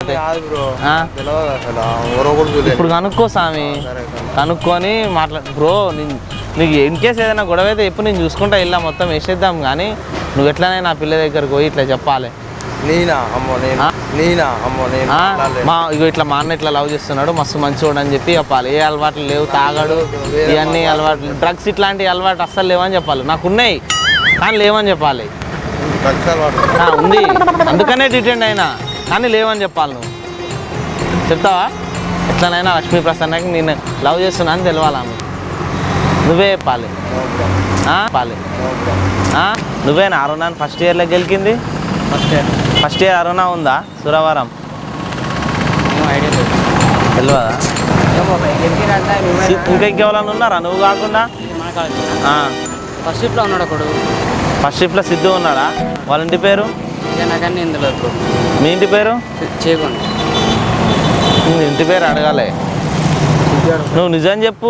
ఇప్పుడు కనుక్కో స్వామి, కనుక్కొని మాట్లాడు బ్రో. నీకు ఇన్ కేసు ఏదైనా గొడవ అయితే ఎప్పుడు నేను చూసుకుంటా ఇలా మొత్తం వేసేద్దాం, కానీ నువ్వు ఎట్లనే నా పిల్ల దగ్గరకు పోయి ఇట్లా చెప్పాలి. ఇగో ఇట్లా మా అన్న ఇట్లా లవ్ చేస్తున్నాడు, మస్తు మంచివాడు అని చెప్పి చెప్పాలి. ఏ అలవాట్లు లేవు, తాగాడు, ఇవన్నీ అలవాట్లు, డ్రగ్స్ ఇట్లాంటి అలవాటు అస్సలు లేవని చెప్పాలి. నాకు ఉన్నాయి కానీ లేవని చెప్పాలి. ఉంది అందుకనే డిటెండ్ అయినా, కానీ లేవని చెప్పాలి. నువ్వు చెప్తావా? ఎట్లనైనా లక్ష్మీ ప్రసన్నకి నేను లవ్ చేస్తున్నా అని తెలవాలి. నువ్వే చెప్పాలి. నువ్వేనా అరుణాన్ని ఫస్ట్ ఇయర్లో గెలికింది? ఫస్ట్ ఇయర్ అరుణ ఉందా సురవరం? తెలియదా? ఇంకా ఇంకెవరన్నా ఉన్నారా నువ్వు కాకుండా? ఫస్ట్ షిఫ్ట్లో ఉన్నాడు ఒకడు. ఫస్ట్ షిఫ్ట్లో సిద్ధు ఉన్నాడా? వాళ్ళ ఇంటి పేరు? మీ ఇంటి పేరు? ఇంటి పేరు అడగాలి. నువ్వు నిజం చెప్పు.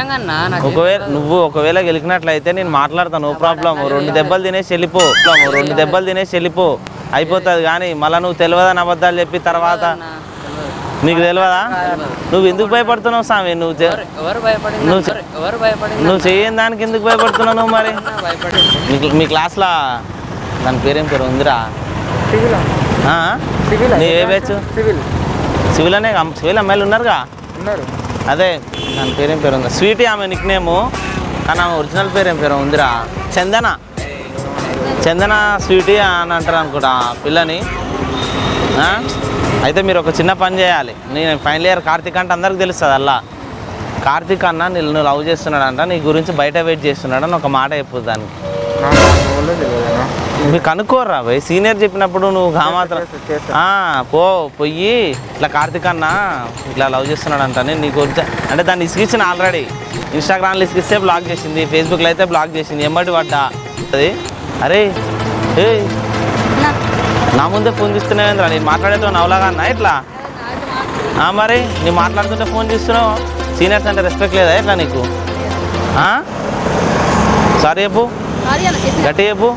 ఒకవేళ గెలికినట్లయితే నేను మాట్లాడతాను, నో ప్రాబ్లం. 2 దెబ్బలు తినేసి వెళ్ళిపో, అయిపోతుంది. కానీ మళ్ళీ నువ్వు తెలియదని అబద్ధాలు చెప్పి తర్వాత నీకు తెలియదా? నువ్వు ఎందుకు భయపడుతున్నావు స్వామి? నువ్వు చేయని దానికి ఎందుకు భయపడుతున్నావు నువ్వు? మరి మీ క్లాస్లో దాని పేరేం పేరు ఉందిరా? నీ ఏ బ్యాచ్? సివిల్ అనే. సివిల్ అమ్మాయిలు ఉన్నారుగా? అదే దాని పేరేం పేరు ఉందా? స్వీటీ ఆమె నిక్ నేము, కానీ ఆమె ఒరిజినల్ పేరేం పేరు ఉందిరా? చందన స్వీటీ అని అంటారు అనుకుంటా పిల్లని. అయితే మీరు ఒక చిన్న పని చేయాలి. నేను ఫైనల్ ఇయర్ కార్తీక్ అంటే అందరికి తెలుస్తుంది. అలా కార్తీక్ అన్న నువ్వు లవ్ చేస్తున్నాడంట, నీ గురించి బయట వెయిట్ చేస్తున్నాడని ఒక మాట చెప్పు దానికి. మీరు కనుక్కోర్రా భయ్, సీనియర్ చెప్పినప్పుడు నువ్వు మాత్రం పోయి ఇట్లా కార్తీక్ అన్న ఇట్లా లవ్ చేస్తున్నాడంట నీ గురించి అంటే దాన్ని ఇసుకిచ్చిన ఆల్రెడీ. ఇన్స్టాగ్రామ్లో ఇసుకిస్తే బ్లాక్ చేసింది, ఫేస్బుక్లో అయితే బ్లాక్ చేసింది. ఎమ్మటి పడ్డా అది. అరే ఏ నా ముందే ఫోన్ చేస్తున్నావేంద్రా? నేను మాట్లాడేటో నవ్వులాగా అన్నా ఇట్లా. మరి నేను మాట్లాడుతుంటే ఫోన్ చేస్తున్నావు. సీనియర్స్ అంటే రెస్పెక్ట్ లేదా ఇట్లా నీకు? సారీ చెప్పు, గట్టి చెప్పు.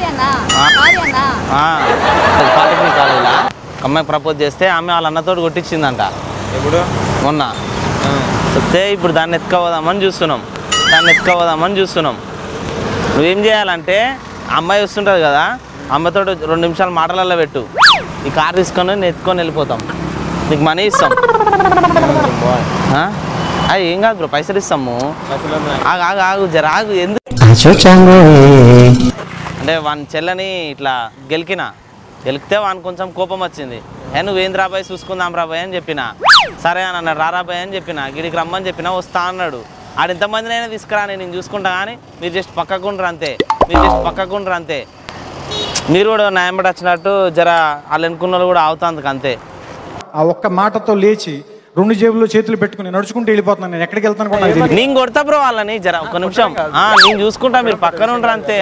పాలిటెక్నిక్ కాలేజీలో అమ్మాయి ప్రపోజ్ చేస్తే ఆమె వాళ్ళ అన్నతోటి కొట్టించిందంట ఇప్పుడు మొన్న. చెప్తే ఇప్పుడు దాన్ని ఎత్తుకోవదామని చూస్తున్నాం. నువ్వేం చేయాలంటే అమ్మాయి వస్తుంటుంది కదా, అమ్మతో 2 నిమిషాలు మాటలలో పెట్టు. ఈ కార్ తీసుకొని నేను ఎత్తుకొని వెళ్ళిపోతాం, నీకు మనీ ఇస్తాం. అది ఏం కాదు బ్రో, పైసలు ఇస్తాము. ఆగు జర ఆగు. ఎందుకు అంటే వాని చెల్లని ఇట్లా గెలికితే వాని కొంచెం కోపం వచ్చింది. నువ్వేం రాబాయ్ చూసుకుందాం రాబాయ్ అని చెప్పిన. సరే అని అన్నాడు. రాబాయ్ అని చెప్పిన, గిడికి రమ్మని చెప్పిన, వస్తా అన్నాడు. ఆడు ఎంతమందినైనా తీసుకురా, నేను చూసుకుంటా. కానీ మీరు జస్ట్ పక్కకుండ్రు అంతే. మీరు కూడా న్యాయంబడి వచ్చినట్టు జర వాళ్ళు ఎన్నుకున్న వాళ్ళు కూడా అవుతాందుకు అంతే. ఆ ఒక్క మాటతో లేచి 2 జేబుల్లో చేతులు పెట్టుకుని నడుచుకుంటూ వెళ్ళిపోతున్నాను. నేను ఎక్కడికి వెళ్తాను కూడా నేను కొడతా బ్రో వాళ్ళని. జర ఒక్క నిమిషం నేను చూసుకుంటా, మీరు పక్కన ఉండరు అంతే.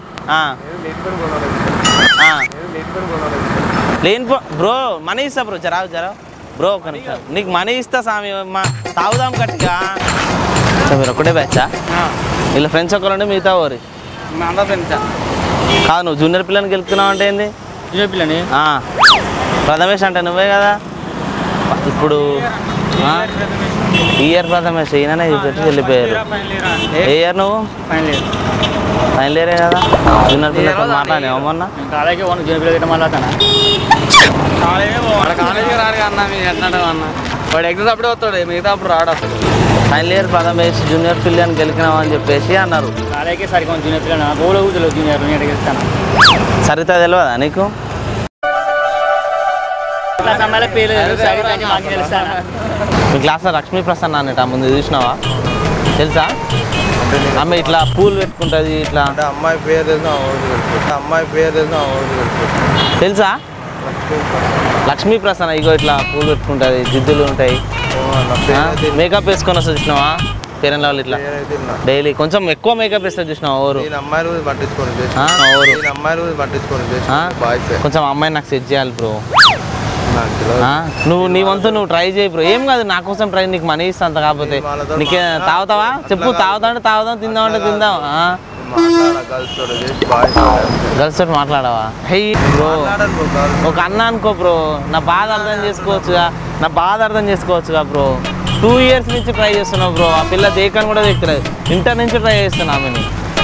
లేని బ్రో మనీ ఇస్తా బ్రో. జరా బ్రో ఒక నిమిషం, నీకు మనీ ఇస్తా స్వామి. తాగుదాం గట్టిగా. మీరు ఒకటే బ్యాచా? వీళ్ళ ఫ్రెండ్స్ ఒకరు మిగతా ఊరి కాదు. నువ్వు జూనియర్ పిల్లని గెలుపుతున్నావు అంటే ఏంది? జూనియర్ పిల్లని ప్రథమేష్ అంటే నువ్వే కదా. ఇప్పుడు ఈ ఇయర్ ప్రథమేష్ ఈయననే పెట్టి వెళ్ళిపోయారు. ఏ ఇయర్ నువ్వు? ఫైనల్ ఇయరే కదా. జూనియర్ పిల్లలతో మాట్లాడావు మొన్న? వాడు ఎగ్జామ్స్ అప్పుడే వస్తాడు, మిగతా అప్పుడు రాడు అసలు. ఫైనల్ ఇయర్ ప్రథమేష్ జూనియర్ పిల్లని గెలికినావు అని చెప్పేసి అన్నారు. సరిత తెలియదా నీకు? మీ క్లాస్లో లక్ష్మీ ప్రసన్న అనేట ముందు చూసినావా? తెలుసా? ఆమె ఇట్లా పూలు పెట్టుకుంటుంది ఇట్లా. అమ్మాయి పేరు తెలుసా? లక్ష్మీ ప్రసన్న. ఇగో ఇట్లా పూలు పెట్టుకుంటుంది, జిద్దులు ఉంటాయి, మేకప్ వేసుకొని వస్తుంది. చూసినావా? ఫెయిర్ అండ్ లవ్లీ ఇట్లా డైలీ కొంచెం ఎక్కువ మేకప్ వేస్తుంది. చూసినావా? కొంచెం అమ్మాయి నాకు సెట్ చేయాలి బ్రో. నువ్వు నీ వంతు నువ్వు ట్రై చేయి బ్రో. ఏం కాదు, నా కోసం ట్రై. నీకు మనీ ఇస్తా అంత. కాకపోతే నీకే తాగుతావా చెప్పు. తాగుతా అంటే తాగుదాం, తిందాం అంటే తిందాం. గర్ల్స్ తోటి మాట్లాడవా? హే బ్రో, ఒక అన్న అనుకో బ్రో, నా బాధ అర్థం చేసుకోవచ్చుగా బ్రో. 2 years నుంచి ట్రై చేస్తున్నావు బ్రో. ఆ పిల్ల దేకని కూడా దేకలేదు. ఇంటర్ నుంచి ట్రై చేస్తున్నా ఆమెని.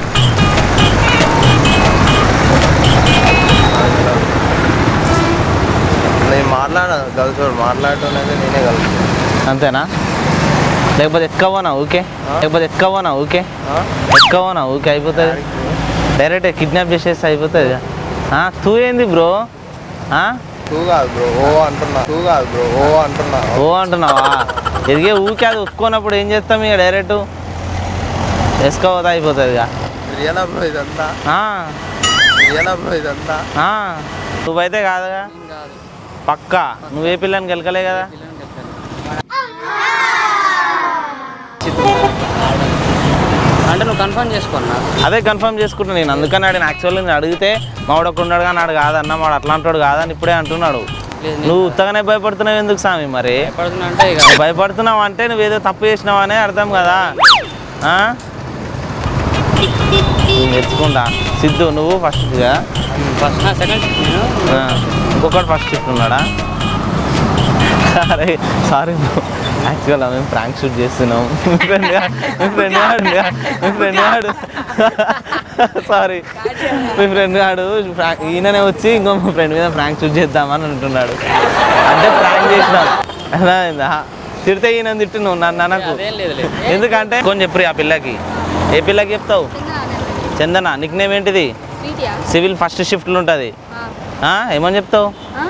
నేను మాట్లాడటం నేనే కలుగుతాను. అంతేనా? లేకపోతే ఎక్కవనా ఊకే? ఎక్కవనా ఊకే అయిపోతుంది. డైరెక్ట్ కిడ్నాప్ చేసేస్తే అయిపోతుంది. తూ ఏంది బ్రో? ఓ అంటున్నావా? ఎదిగే ఊకే అది ఒప్పుకోనప్పుడు ఏం చేస్తాం ఇక? డైరెక్ట్ వేసుకోవద్దా అయిపోతుంది ఇక. నువ్వైతే కాదుగా పక్కా. నువ్వే పిల్లని గెలకలే కదా. అంటే నువ్వు కన్ఫర్మ్ చేసుకున్నా? అదే కన్ఫర్మ్ చేసుకుంటున్నా నేను. అందుకని ఆడిన యాక్చువల్లీ నేను అడిగితే మావాడు ఉన్నాడు కానీ ఆడు కాదన్న, వాడు అట్లా అంటాడు కాదని ఇప్పుడే అంటున్నాడు. నువ్వు ఉత్తగానే భయపడుతున్నావు ఎందుకు స్వామి? మరి భయపడుతున్నావు అంటే నువ్వేదో తప్పు చేసినావు అనే అర్థం కదా. నేర్చుకుంటా. సిద్ధు నువ్వు ఫస్ట్గా? ఇంకొకటి ఫస్ట్ షిఫ్ట్ ఉన్నాడా? అరే సారీ బ్రో, యాక్చువల్గా మేము ప్రాంక్ షూట్ చేస్తున్నాం. మీ ఫ్రెండ్ గాడు ఈయననే వచ్చి ఇంకో మా ఫ్రెండ్ మీద ప్రాంక్ షూట్ చేద్దామని అంటున్నాడు. అంటే ప్రాంక్ చేసినాం అర్థమైందా? తిడితే ఈయన తిట్టు నువ్వు నాకు. ఎందుకంటే కొంచెం చెప్పు ఆ పిల్లకి. ఏ పిల్లకి చెప్తావు? చందన. నిక్ నేమ్ ఏంటిది? సివిల్ ఫస్ట్ షిఫ్ట్లు ఉంటుంది. ఏమని చెప్తావు?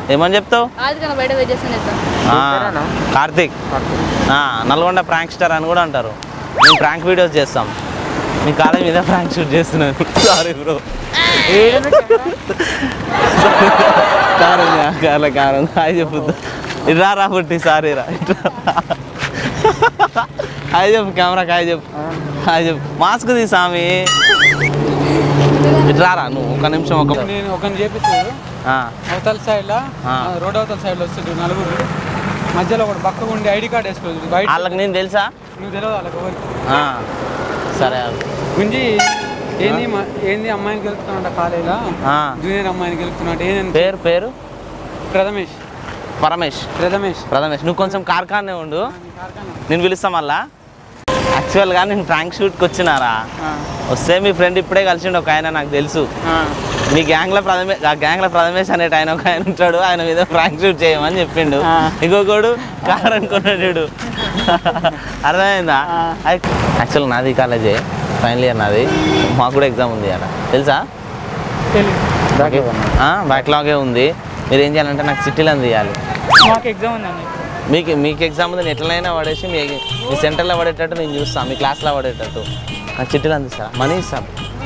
కార్తిక్. నల్గొండ ప్రాంక్స్టర్ అని కూడా అంటారు. మేము ప్రాంక్ వీడియోస్ చేస్తాం. మీ కాలేజ్ మీద ప్రాంక్ షూట్ చేస్తున్నాను. Sorry bro. కారం హాయ్ చెప్పుద్దా? ఇట్లా రాబట్టి సారీ రా. హాయ్ చెప్పు కెమెరాకి. హాయ్ చెప్పు. మాస్క్ తీ స్వామి. ఇట్లా రా నువ్వు ఒక నిమిషం. ఒకరిని చేపిస్తాడు అవతల సైడ్లో, రోడ్ అవతల సైడ్లో వస్తుంది నలుగురు. మధ్యలో ఒకటి పక్కకు ఉండి ఐడి కార్డ్ వేసుకోవచ్చు. వాళ్ళకి నేను తెలుసా? నువ్వు తెలియదు వాళ్ళకి ఎవరికి. సరే గుంజి ఏంది అమ్మాయిని గెలుపుతున్నాడు కాలేజీలో, జూనియర్ అమ్మాయిని గెలుపుతున్నాడు. పేరు ప్రథమేష్. నువ్వు కొంచెం కార్ఖానే ఉండు, నేను పిలుస్తా మళ్ళా. యాక్చువల్గా నేను ప్రాంక్ షూట్కి వచ్చినారా, వస్తే మీ ఫ్రెండ్ ఇప్పుడే కలిసిండు ఒక ఆయన, నాకు తెలుసు. మీ గ్యాంగ్లో ప్రథమేష్ అనేట ఆయన ఒక ఆయన ఉంటాడు, ఆయన మీద ప్రాంక్ షూట్ చేయమని చెప్పిండు. ఇంకొకడు కార్ అనుకున్నాడు. అర్థమైందా? యాక్చువల్ నాది కాలేజే, ఫైనల్ ఇయర్ నాది. మాకు కూడా ఎగ్జామ్ ఉంది అలా తెలుసా? బ్యాక్లాగే ఉంది. మీరు ఏం చేయాలంటే నాకు చిట్టీలు అందియాలి. మాకు ఎగ్జామ్ ఉందండి. మీకు ఎగ్జామ్ ఉంది. నేను ఎట్లనైనా పడేసి మీ సెంటర్లో పడేటట్టు నేను చూస్తాను, మీ క్లాస్లో పడేటట్టు నాకు చిట్టీలు అందిస్తా, మనీ ఇస్తాను.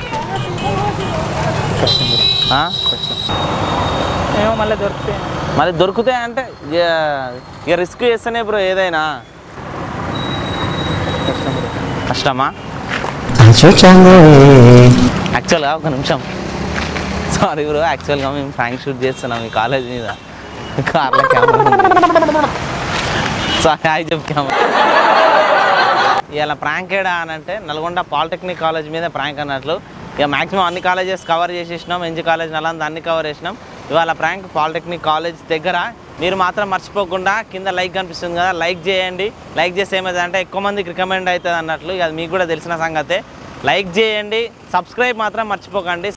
మళ్ళీ దొరుకుతాయి అంటే ఇక రిస్క్ చేస్తేనే బ్రో ఏదైనా. కష్టమా? యాక్చువల్గా ఒక నిమిషం, సారీ బ్రో. యాక్చువల్గా మేము ప్రాంక్ షూట్ చేస్తున్నాం మీ కాలేజ్ మీద. కార్లో కెమెరా సారీ హాయ్ చెప్పు కెమెరా. ఇలా ప్రాంక్ ఏడా అని అంటే నల్గొండ పాలిటెక్నిక్ కాలేజ్ మీద ప్రాంక్ అన్నట్లు. ఇక మ్యాక్సిమం అన్ని కాలేజెస్ కవర్ చేసేసినాం, ఎన్జీ కాలేజ్ నలంద అన్ని కవర్ చేసినాం. ఇవాళ ప్రాంక్ పాలిటెక్నిక్ కాలేజ్ దగ్గర. మీరు మాత్రం మర్చిపోకుండా కింద లైక్ కనిపిస్తుంది కదా, లైక్ చేయండి. లైక్ చేస్తే ఏమవుతుందంటే ఎక్కువ మందికి రికమెండ్ అవుతుంది అన్నట్లు. అది మీకు కూడా తెలిసిన సంగతే. లైక్ చేయండి, సబ్స్క్రైబ్ మాత్రం మర్చిపోకండి.